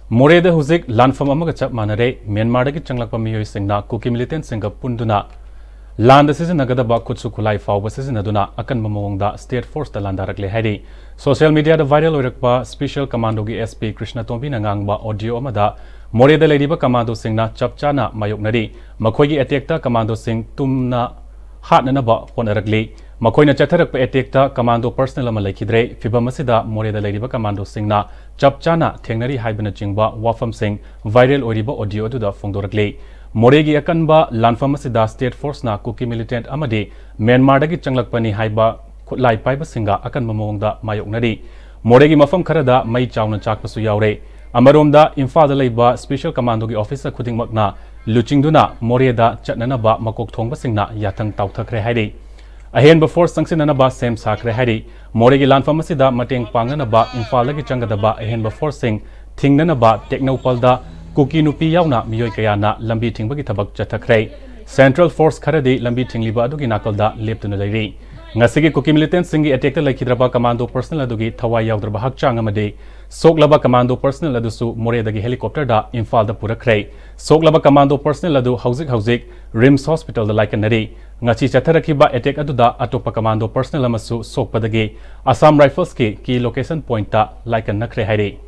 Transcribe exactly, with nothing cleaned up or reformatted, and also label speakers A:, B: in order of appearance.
A: Moreh da huzik lanpham amaga chap mannare Myanmardagi changlakpa miyoisingna Kuki militantsingna punduna land sizinagada kutsu khulai fawba sizinaduna akanba mawongda State Forcesingda landarakkhre hairi social media da viral oirakpa special commando gi S P Krishna Tombi na ngangba audio amada Moreh da leiriba commando singna chapchana mayoknari makhoigi attack ta commando sing tumna hatnanaba honarakli Makoina chatharakpa attack ta commando personnel ama laikhidre fibam asida Moreh da leiriba commando singna chapchana thengnari haibana chingba wafam sing viral oiriba audio adu da phongdorakli Moreh gi akanba lanpham asida State Force na Kuki militant amadi Myanmardagi changlakpani haiba khutlai paiba singa akanba mawongda mayoknari Moreh gi mafam kharada mai chawna chakpasu yaure amaromda Imphal da leiba special commando gi officer khudingmakna luchingduna Moreh da chatnanaba makok thongba singna yathang tawthakre hairi ahenba force sangsinanaba sem sakre hairi Moreh gi lanpham asida mateng panganaba Imphal gi changadaba ahenba force sing thingnanaba technopalda Kuki nupi yaona miyoi kayana lambi thingbagi thabak chathakre Central Force kharadi lambi thingliba adugi nakalda leptuna leiri ngasigi Kuki militant singi attack ta laikhidraba commando personnel adugi thawai yaudrba hakchang amade soklaba commando personnel adusu Moreh dagi helicopter da Imphal da purakre soklaba commando personnel adu hauzik hauzik Rims Hospital da laikanari ngachi chatharakiba attack aduda atopa commando personnel amasu sokpadagi Assam Rifles ki ki location point ta laikan nakre hairi